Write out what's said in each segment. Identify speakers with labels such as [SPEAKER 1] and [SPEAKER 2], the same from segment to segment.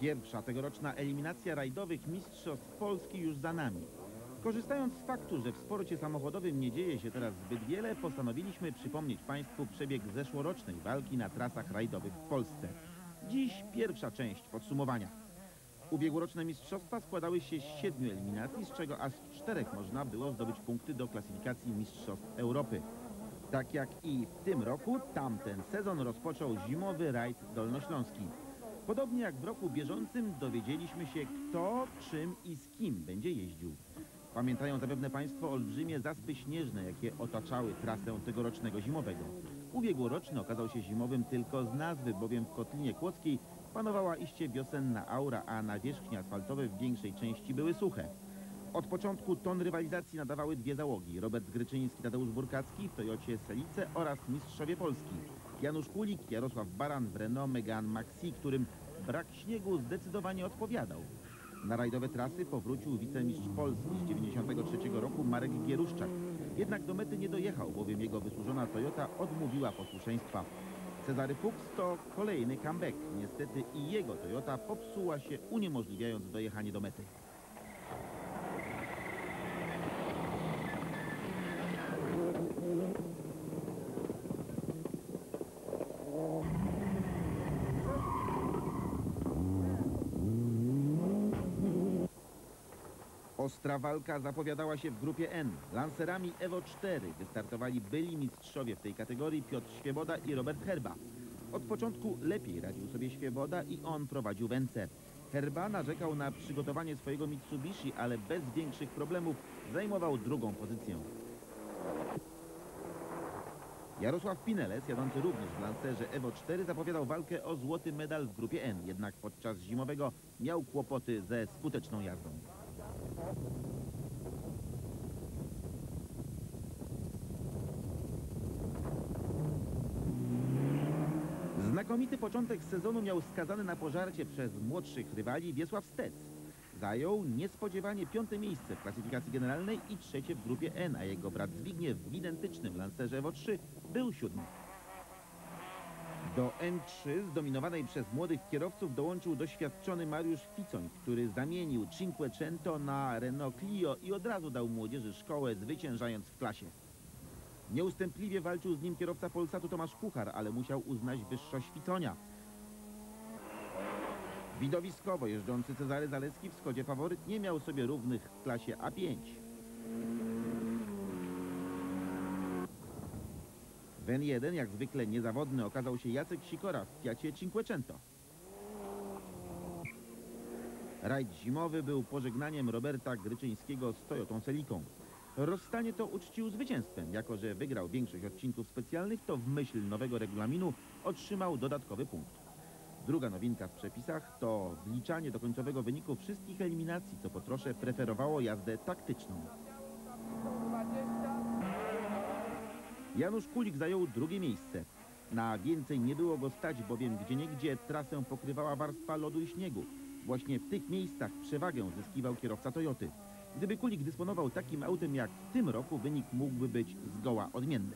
[SPEAKER 1] Pierwsza tegoroczna eliminacja rajdowych mistrzostw Polski już za nami. Korzystając z faktu, że w sporcie samochodowym nie dzieje się teraz zbyt wiele, postanowiliśmy przypomnieć Państwu przebieg zeszłorocznej walki na trasach rajdowych w Polsce. Dziś pierwsza część podsumowania. Ubiegłoroczne mistrzostwa składały się z 7 eliminacji, z czego aż 4 można było zdobyć punkty do klasyfikacji Mistrzostw Europy. Tak jak i w tym roku, tamten sezon rozpoczął zimowy rajd dolnośląski. Podobnie jak w roku bieżącym dowiedzieliśmy się, kto, czym i z kim będzie jeździł. Pamiętają zapewne Państwo olbrzymie zaspy śnieżne, jakie otaczały trasę tegorocznego zimowego. Ubiegłoroczny okazał się zimowym tylko z nazwy, bowiem w Kotlinie Kłodzkiej panowała iście wiosenna aura, a nawierzchnie asfaltowe w większej części były suche. Od początku ton rywalizacji nadawały dwie załogi: Robert Gryczyński, Tadeusz Burkacki w Toyocie Selice oraz mistrzowie Polski Janusz Kulik, Jarosław Baran w Renault Megane Maxi, którym brak śniegu zdecydowanie odpowiadał. Na rajdowe trasy powrócił wicemistrz Polski z 1993 roku Marek Gieruszczak. Jednak do mety nie dojechał, bowiem jego wysłużona Toyota odmówiła posłuszeństwa. Cezary Fuchs to kolejny comeback. Niestety i jego Toyota popsuła się, uniemożliwiając dojechanie do mety. Ostra walka zapowiadała się w grupie N. Lancerami Evo 4 wystartowali byli mistrzowie w tej kategorii Piotr Świeboda i Robert Herba. Od początku lepiej radził sobie Świeboda i on prowadził w NC. Herba narzekał na przygotowanie swojego Mitsubishi, ale bez większych problemów zajmował drugą pozycję. Jarosław Pineles, jadący również w Lancerze Evo 4, zapowiadał walkę o złoty medal w grupie N, jednak podczas zimowego miał kłopoty ze skuteczną jazdą. Znakomity początek sezonu miał skazany na pożarcie przez młodszych rywali Wiesław Stec. Zajął niespodziewanie 5. miejsce w klasyfikacji generalnej i 3. w grupie N, a jego brat Zbigniew w identycznym Lancerze Evo 3 był 7. Do N3 zdominowanej przez młodych kierowców dołączył doświadczony Mariusz Ficoń, który zamienił Cinquecento na Renault Clio i od razu dał młodzieży szkołę, zwyciężając w klasie. Nieustępliwie walczył z nim kierowca Polsatu Tomasz Kuchar, ale musiał uznać wyższość Ficonia. Widowiskowo jeżdżący Cezary Zaleski w Skodzie Faworyt nie miał sobie równych w klasie A5. W N1 jak zwykle niezawodny okazał się Jacek Sikora w Fiacie Cinquecento. Rajd zimowy był pożegnaniem Roberta Gryczyńskiego z Toyotą Celiką. Rozstanie to uczcił zwycięstwem. Jako że wygrał większość odcinków specjalnych, to w myśl nowego regulaminu otrzymał dodatkowy punkt. Druga nowinka w przepisach to wliczanie do końcowego wyniku wszystkich eliminacji, co po trosze preferowało jazdę taktyczną. Janusz Kulik zajął 2. miejsce. Na więcej nie było go stać, bowiem gdzieniegdzie trasę pokrywała warstwa lodu i śniegu. Właśnie w tych miejscach przewagę zyskiwał kierowca Toyoty. Gdyby Kulik dysponował takim autem jak w tym roku, wynik mógłby być zgoła odmienny.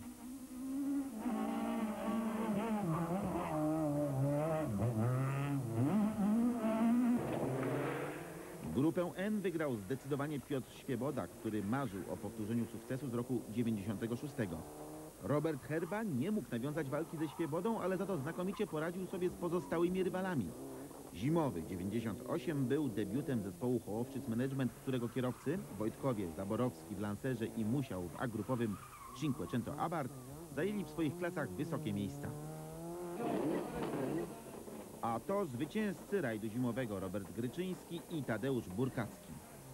[SPEAKER 1] Grupę N wygrał zdecydowanie Piotr Świeboda, który marzył o powtórzeniu sukcesu z roku 96. Robert Herba nie mógł nawiązać walki ze Świebodą, ale za to znakomicie poradził sobie z pozostałymi rywalami. Zimowy 98 był debiutem zespołu Hołowczyc Management, którego kierowcy Wojtkowie Zaborowski w Lancerze i Musiał w A-grupowym Cinquecento Abarth zajęli w swoich klasach wysokie miejsca. A to zwycięzcy rajdu zimowego Robert Gryczyński i Tadeusz Burkacki.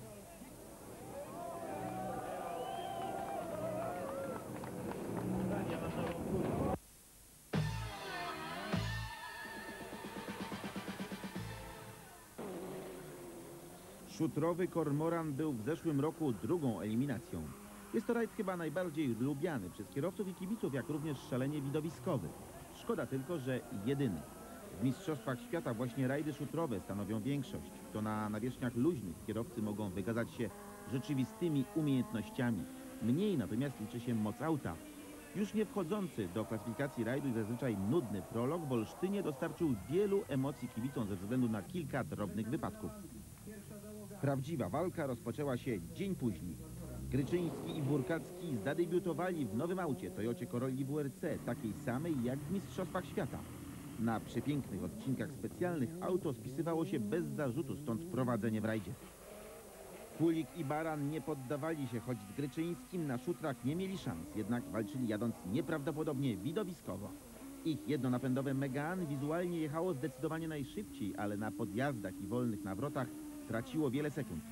[SPEAKER 1] Szutrowy Kormoran był w zeszłym roku drugą eliminacją. Jest to rajd chyba najbardziej lubiany przez kierowców i kibiców, jak również szalenie widowiskowy. Szkoda tylko, że jedyny. W Mistrzostwach Świata właśnie rajdy szutrowe stanowią większość. To na nawierzchniach luźnych kierowcy mogą wykazać się rzeczywistymi umiejętnościami. Mniej natomiast liczy się moc auta. Już nie wchodzący do klasyfikacji rajdu i zazwyczaj nudny prolog w Olsztynie dostarczył wielu emocji kibicom ze względu na kilka drobnych wypadków. Prawdziwa walka rozpoczęła się dzień później. Gryczyński i Burkacki zadebiutowali w nowym aucie Toyocie Corolli WRC, takiej samej jak w Mistrzostwach Świata. Na przepięknych odcinkach specjalnych auto spisywało się bez zarzutu, stąd prowadzenie w rajdzie. Kulik i Baran nie poddawali się, choć z Gryczyńskim na szutrach nie mieli szans, jednak walczyli jadąc nieprawdopodobnie widowiskowo. Ich jednonapędowe Megane wizualnie jechało zdecydowanie najszybciej, ale na podjazdach i wolnych nawrotach traciło wiele sekund.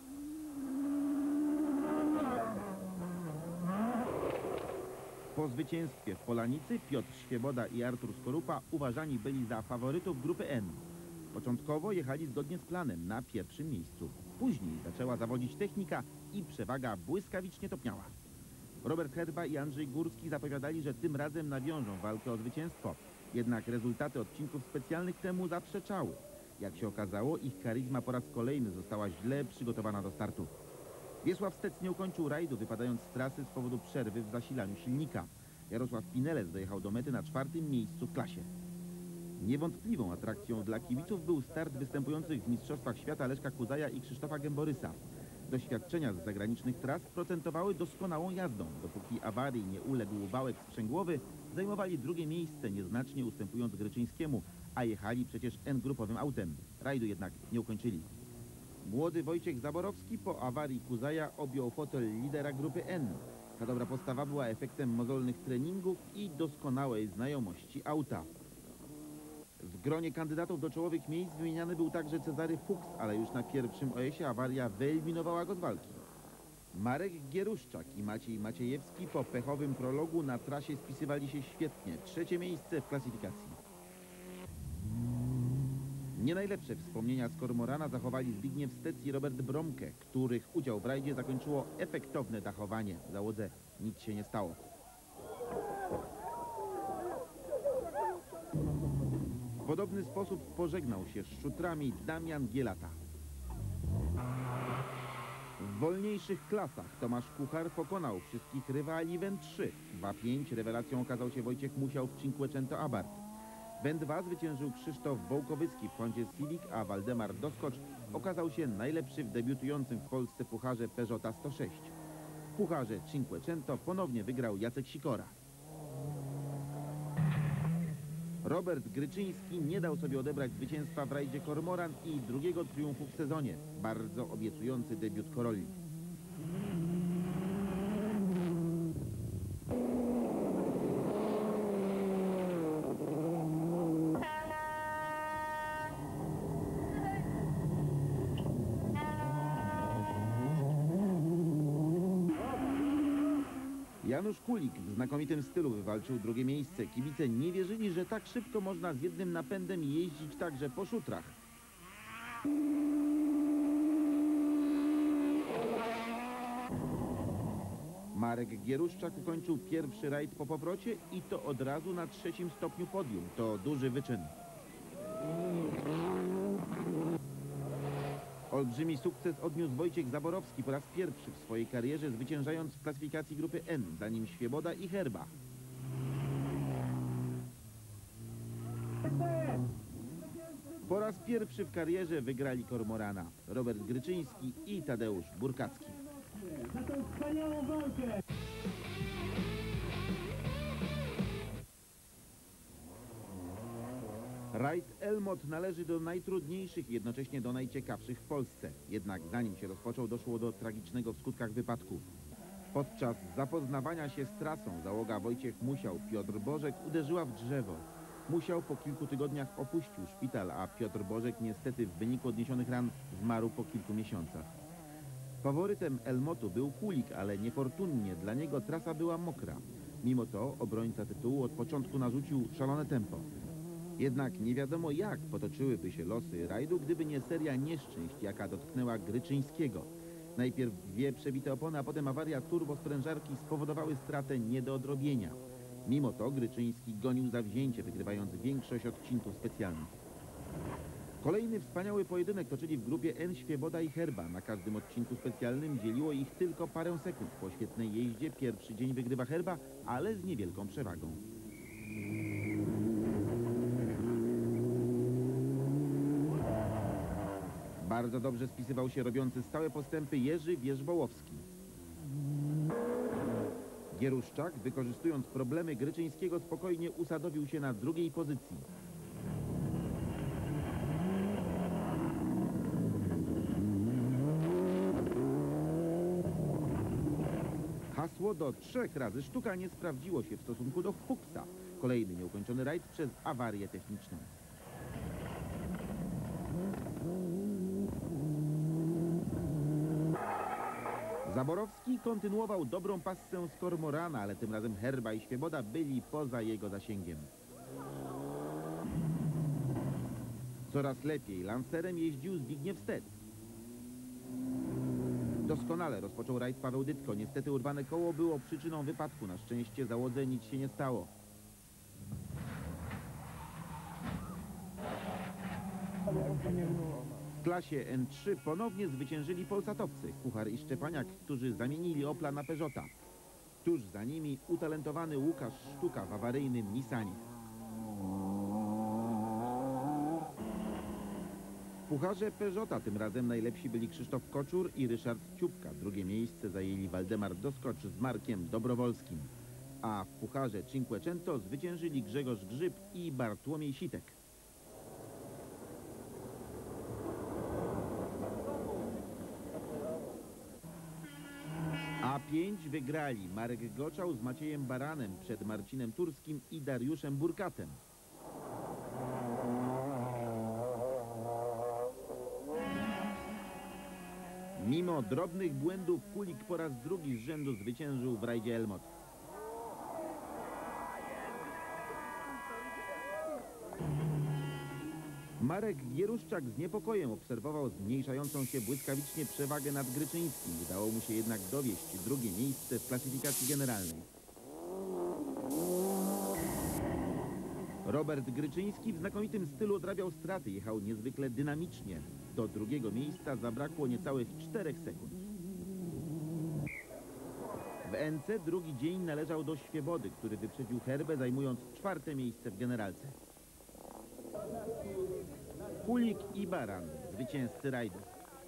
[SPEAKER 1] Po zwycięstwie w Polanicy Piotr Świeboda i Artur Skorupa uważani byli za faworytów grupy N. Początkowo jechali zgodnie z planem na pierwszym miejscu. Później zaczęła zawodzić technika i przewaga błyskawicznie topniała. Robert Herba i Andrzej Górski zapowiadali, że tym razem nawiążą walkę o zwycięstwo. Jednak rezultaty odcinków specjalnych temu zaprzeczały. Jak się okazało, ich charyzma po raz kolejny została źle przygotowana do startu. Wiesław Stec nie ukończył rajdu, wypadając z trasy z powodu przerwy w zasilaniu silnika. Jarosław Pinelec dojechał do mety na 4. miejscu w klasie. Niewątpliwą atrakcją dla kibiców był start występujących w Mistrzostwach Świata Leszka Kuzaja i Krzysztofa Gęborysa. Doświadczenia z zagranicznych tras procentowały doskonałą jazdą. Dopóki awarii nie uległ wałek sprzęgłowy, zajmowali drugie miejsce, nieznacznie ustępując Gryczyńskiemu, a jechali przecież N-grupowym autem. Rajdu jednak nie ukończyli. Młody Wojciech Zaborowski po awarii Kuzaja objął fotel lidera grupy N. Ta dobra postawa była efektem mozolnych treningów i doskonałej znajomości auta. W gronie kandydatów do czołowych miejsc wymieniany był także Cezary Fuchs, ale już na pierwszym OS-ie awaria wyeliminowała go z walki. Marek Gieruszczak i Maciej Maciejewski po pechowym prologu na trasie spisywali się świetnie. 3. miejsce w klasyfikacji. Nie najlepsze wspomnienia z Kormorana zachowali Zbigniew Stec i Robert Bromke, których udział w rajdzie zakończyło efektowne dachowanie. W załodze nic się nie stało. W podobny sposób pożegnał się z szutrami Damian Gielata. W wolniejszych klasach Tomasz Kuchar pokonał wszystkich rywali w N3. W A5 rewelacją okazał się Wojciech Musiał w Cinquecento Abarth. W N2 zwyciężył Krzysztof Wołkowycki w Hondzie Civic, a Waldemar Doskocz okazał się najlepszy w debiutującym w Polsce pucharze Peugeota 106. W pucharze Cinquecento ponownie wygrał Jacek Sikora. Robert Gryczyński nie dał sobie odebrać zwycięstwa w rajdzie Kormoran i drugiego triumfu w sezonie. Bardzo obiecujący debiut Corolli. Janusz Kulik w znakomitym stylu wywalczył drugie miejsce. Kibice nie wierzyli, że tak szybko można z jednym napędem jeździć także po szutrach. Marek Gieruszczak ukończył pierwszy rajd po powrocie i to od razu na 3. stopniu podium. To duży wyczyn. Olbrzymi sukces odniósł Wojciech Zaborowski po raz pierwszy w swojej karierze, zwyciężając w klasyfikacji grupy N, za nim Świeboda i Herba. Po raz pierwszy w karierze wygrali Kormorana Robert Gryczyński i Tadeusz Burkacki.
[SPEAKER 2] Za tą wspaniałą walkę!
[SPEAKER 1] Rajd Elmot należy do najtrudniejszych i jednocześnie do najciekawszych w Polsce. Jednak zanim się rozpoczął, doszło do tragicznego w skutkach wypadku. Podczas zapoznawania się z trasą załoga Wojciech Musiał, Piotr Bożek uderzyła w drzewo. Musiał po kilku tygodniach opuścił szpital, a Piotr Bożek niestety w wyniku odniesionych ran zmarł po kilku miesiącach. Faworytem Elmotu był Kulik, ale niefortunnie dla niego trasa była mokra. Mimo to obrońca tytułu od początku narzucił szalone tempo. Jednak nie wiadomo, jak potoczyłyby się losy rajdu, gdyby nie seria nieszczęść, jaka dotknęła Gryczyńskiego. Najpierw 2 przebite opony, a potem awaria turbosprężarki spowodowały stratę nie do odrobienia. Mimo to Gryczyński gonił zawzięcie, wygrywając większość odcinków specjalnych. Kolejny wspaniały pojedynek toczyli w grupie N Świeboda i Herba. Na każdym odcinku specjalnym dzieliło ich tylko parę sekund. Po świetnej jeździe pierwszy dzień wygrywa Herba, ale z niewielką przewagą. Bardzo dobrze spisywał się robiący stałe postępy Jerzy Wierzbołowski. Gieruszczak, wykorzystując problemy Gryczyńskiego, spokojnie usadowił się na drugiej pozycji. Hasło do 3 razy sztuka nie sprawdziło się w stosunku do Fuchsa. Kolejny nieukończony rajd przez awarię techniczną. Zaborowski kontynuował dobrą passę z Kormorana, ale tym razem Herba i Świeboda byli poza jego zasięgiem. Coraz lepiej Lancerem jeździł Zbigniew Stec. Doskonale rozpoczął rajd Paweł Dytko. Niestety urwane koło było przyczyną wypadku. Na szczęście załodze nic się nie stało. W klasie N3 ponownie zwyciężyli polsatowcy, Kuchar i Szczepaniak, którzy zamienili Opla na Peugeota. Tuż za nimi utalentowany Łukasz Sztuka w awaryjnym Nissanie. W pucharze Peugeota tym razem najlepsi byli Krzysztof Koczur i Ryszard Ciupka. Drugie miejsce zajęli Waldemar Doskocz z Markiem Dobrowolskim. A w pucharze Cinquecento zwyciężyli Grzegorz Grzyb i Bartłomiej Sitek. A5 wygrali Marek Goczał z Maciejem Baranem przed Marcinem Turskim i Dariuszem Burkatem. Mimo drobnych błędów Kulik po raz drugi z rzędu zwyciężył w rajdzie Elmot. Marek Gieruszczak z niepokojem obserwował zmniejszającą się błyskawicznie przewagę nad Gryczyńskim. Udało mu się jednak dowieść drugie miejsce w klasyfikacji generalnej. Robert Gryczyński w znakomitym stylu odrabiał straty. Jechał niezwykle dynamicznie. Do drugiego miejsca zabrakło niecałych 4 sekund. W NC drugi dzień należał do Świebody, który wyprzedził Herbę, zajmując 4. miejsce w generalce. Kulik i Baran, zwycięzcy rajdu.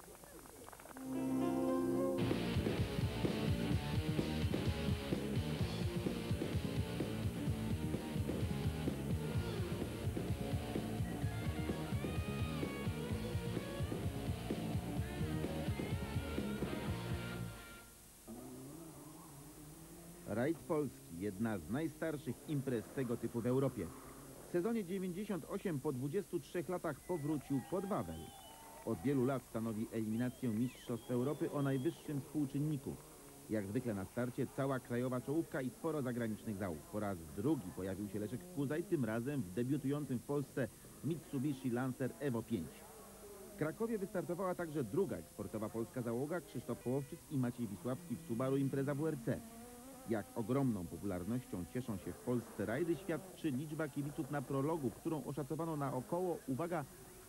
[SPEAKER 1] Rajd Polski, jedna z najstarszych imprez tego typu w Europie. W sezonie 98 po 23 latach powrócił pod Wawel. Od wielu lat stanowi eliminację Mistrzostw Europy o najwyższym współczynniku. Jak zwykle na starcie cała krajowa czołówka i sporo zagranicznych załóg. Po raz drugi pojawił się Leszek Kuzaj, tym razem w debiutującym w Polsce Mitsubishi Lancer Evo 5. W Krakowie wystartowała także druga eksportowa polska załoga, Krzysztof Hołowczyc i Maciej Wisławski w Subaru Impreza WRC. Jak ogromną popularnością cieszą się w Polsce rajdy, świadczy liczba kibiców na prologu, którą oszacowano na około, uwaga,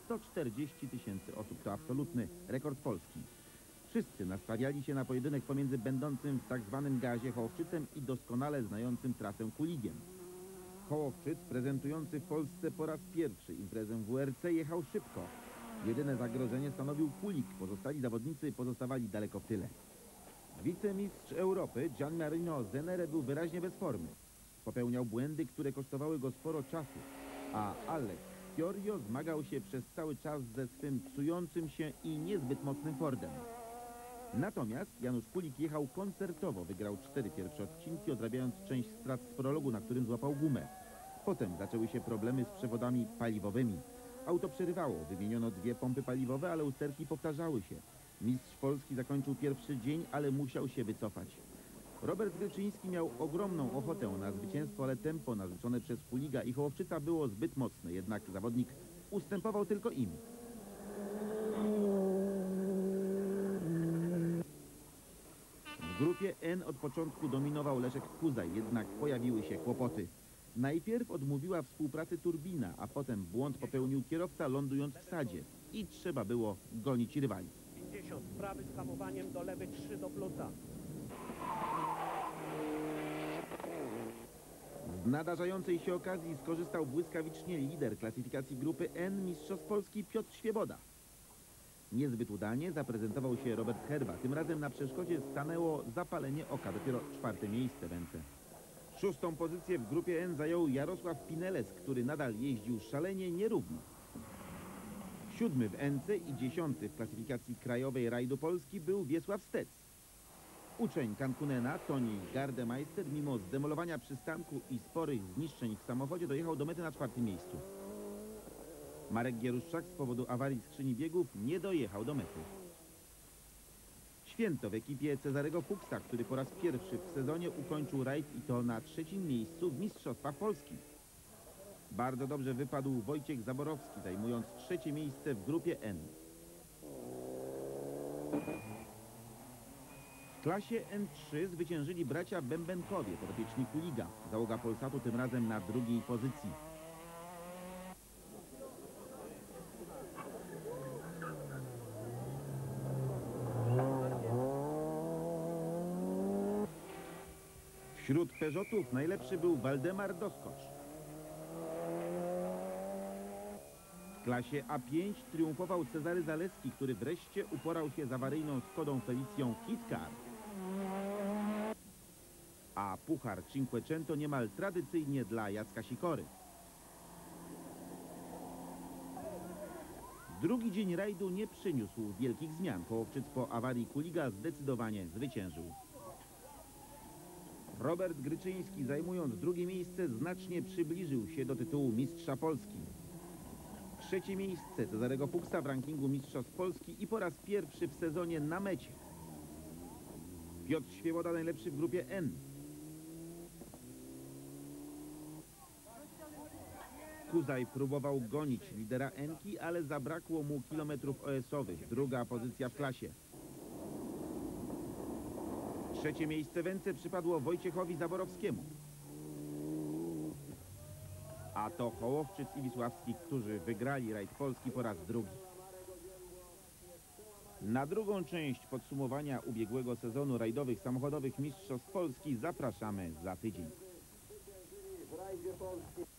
[SPEAKER 1] 140 000 osób. To absolutny rekord Polski. Wszyscy nastawiali się na pojedynek pomiędzy będącym w tak zwanym gazie Hołowczycem i doskonale znającym trasę Kuligiem. Hołowczyc, prezentujący w Polsce po raz pierwszy imprezę WRC, jechał szybko. Jedyne zagrożenie stanowił Kulig. Pozostali zawodnicy pozostawali daleko w tyle. Wicemistrz Europy Gian Marino Zenere był wyraźnie bez formy. Popełniał błędy, które kosztowały go sporo czasu, a Alex Fiorio zmagał się przez cały czas ze swym psującym się i niezbyt mocnym Fordem. Natomiast Janusz Kulik jechał koncertowo, wygrał 4 pierwsze odcinki, odrabiając część strat z prologu, na którym złapał gumę. Potem zaczęły się problemy z przewodami paliwowymi. Auto przerywało, wymieniono 2 pompy paliwowe, ale usterki powtarzały się. Mistrz Polski zakończył pierwszy dzień, ale musiał się wycofać. Robert Gryczyński miał ogromną ochotę na zwycięstwo, ale tempo narzucone przez Kuliga i Hołowczyca było zbyt mocne, jednak zawodnik ustępował tylko im. W grupie N od początku dominował Leszek Kuzaj, jednak pojawiły się kłopoty. Najpierw odmówiła współpracy turbina, a potem błąd popełnił kierowca, lądując w sadzie. I trzeba było gonić rywali.
[SPEAKER 3] 50, prawy z hamowaniem do lewej, 3 do plusa.
[SPEAKER 1] Z nadarzającej się okazji skorzystał błyskawicznie lider klasyfikacji grupy N, mistrzostw Polski Piotr Świeboda. Niezbyt udanie zaprezentował się Robert Herba. Tym razem na przeszkodzie stanęło zapalenie oka, dopiero 4. miejsce w NC. 6. pozycję w grupie N zajął Jarosław Pineles, który nadal jeździł szalenie nierówno. 7. w NC i 10. w klasyfikacji krajowej rajdu Polski był Wiesław Stec. Uczeń Cankunena, Toni Gardemeister, mimo zdemolowania przystanku i sporych zniszczeń w samochodzie, dojechał do mety na 4. miejscu. Marek Gieruszczak z powodu awarii skrzyni biegów nie dojechał do mety. Święto w ekipie Cezarego Fuchsa, który po raz pierwszy w sezonie ukończył rajd i to na 3. miejscu w Mistrzostwach Polski. Bardzo dobrze wypadł Wojciech Zaborowski, zajmując 3. miejsce w grupie N. W klasie N3 zwyciężyli bracia Bębenkowie, podopieczni Kuliga. Załoga Polsatu tym razem na 2. pozycji. Wśród Peugeotów najlepszy był Waldemar Doskocz. W klasie A5 triumfował Cezary Zaleski, który wreszcie uporał się z awaryjną Skodą Felicją Kit-Car. A puchar Cinquecento niemal tradycyjnie dla Jacka Sikory. Drugi dzień rajdu nie przyniósł wielkich zmian. Kołowczyc po awarii Kuliga zdecydowanie zwyciężył. Robert Gryczyński, zajmując 2. miejsce, znacznie przybliżył się do tytułu mistrza Polski. 3. miejsce Cezarego Fuchsa w rankingu mistrzostw Polski i po raz pierwszy w sezonie na mecie. Piotr Świeboda najlepszy w grupie N. Kuzaj próbował gonić lidera N-ki, ale zabrakło mu kilometrów OS-owych. 2. pozycja w klasie. 3. miejsce w N-ce przypadło Wojciechowi Zaborowskiemu. A to Hołowczyc i Wisławski, którzy wygrali rajd Polski po raz 2. Na drugą część podsumowania ubiegłego sezonu rajdowych samochodowych mistrzostw Polski zapraszamy za tydzień.
[SPEAKER 4] W rajdzie Polski.